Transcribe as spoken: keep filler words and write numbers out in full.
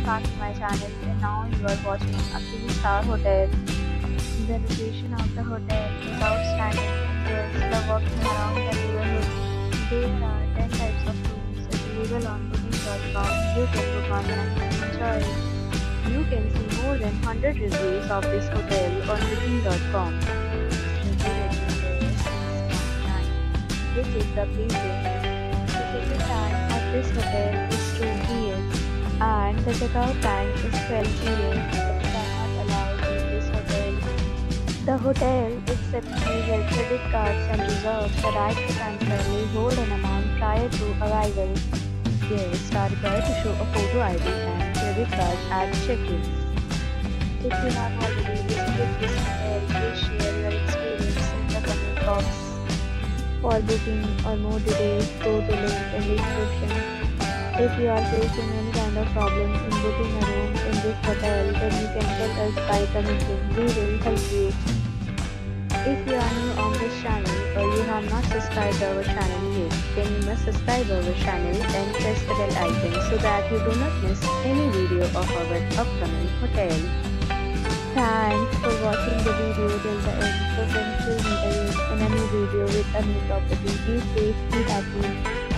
back to my channel, and now you are watching a three star hotel. The location of the hotel is outstanding and guests love walking around the neighborhood. There are ten types of rooms available on booking dot com. You can book online and enjoy it. You can see more than one hundred reviews of this hotel on booking dot com. Review rating is six point nine, which is the pleasing. The check-in time of this hotel is two p m and the checkout time is twelve p m Pets are not allowed in this hotel. The hotel accepts major credit cards and reserves the right to temporarily hold an amount prior to arrival. Guests are required to show a photo I D and credit card at check-in. If you have already visited this hotel, please share your experience in the comment box. For booking or more details, go to link in the description. If you are facing any kind of problem in booking a room in this hotel, then you can tell us by commenting. We will help you. If you are new on this channel or you have not subscribed our channel yet, then you must subscribe our channel and press the bell icon so that you do not miss any video of our upcoming hotel. Thanks for watching the video till the end. So friends, will meet again in a new video with a new property. Be safe, be happy.